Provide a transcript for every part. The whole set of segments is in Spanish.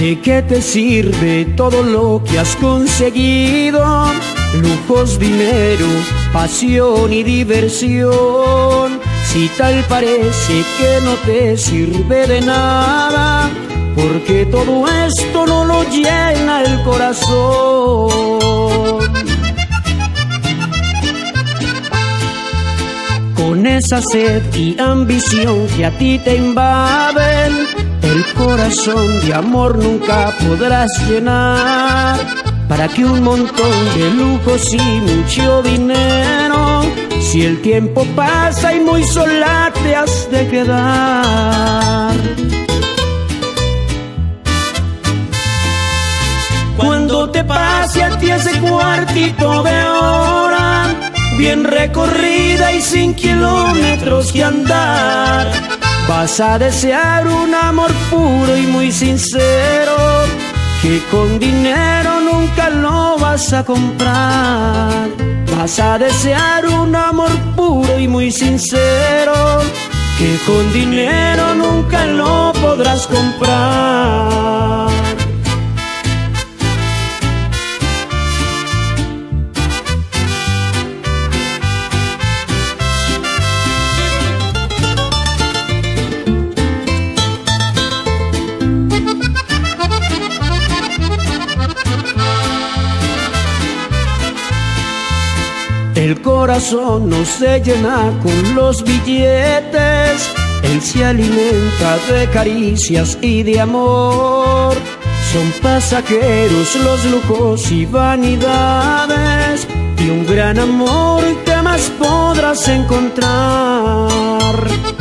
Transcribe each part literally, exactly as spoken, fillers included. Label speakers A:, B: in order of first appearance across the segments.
A: ¿De qué te sirve todo lo que has conseguido? Lujos, dinero, pasión y diversión. Si tal parece que no te sirve de nada, porque todo esto no lo llena el corazón. Con esa sed y ambición que a ti te invaden, el corazón de amor nunca podrás llenar. ¿Para que un montón de lujos y mucho dinero, si el tiempo pasa y muy sola te has de quedar? Cuando te pase a ti ese cuartito de hora, bien recorrida y sin kilómetros que andar, vas a desear un amor puro y muy sincero, que con dinero nunca lo vas a comprar. Vas a desear un amor puro y muy sincero, que con dinero nunca lo podrás comprar. El corazón no se llena con los billetes, él se alimenta de caricias y de amor. Son pasajeros los lujos y vanidades, y un gran amor que más podrás encontrar.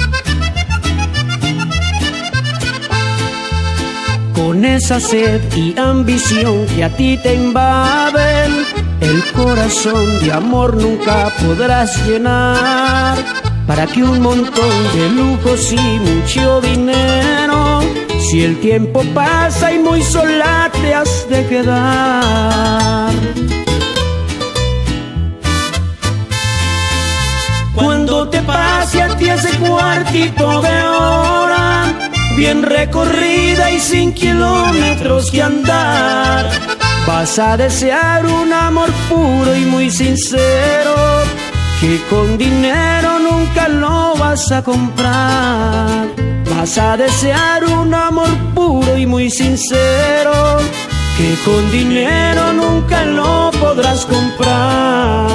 A: Con esa sed y ambición que a ti te invaden, el corazón de amor nunca podrás llenar. ¿Para que un montón de lujos y mucho dinero, si el tiempo pasa y muy sola te has de quedar? Cuando te pase a ti ese cuartito de hora, bien recorrida y sin kilómetros que andar, vas a desear un amor puro y muy sincero, que con dinero nunca lo vas a comprar. Vas a desear un amor puro y muy sincero, que con dinero nunca lo podrás comprar.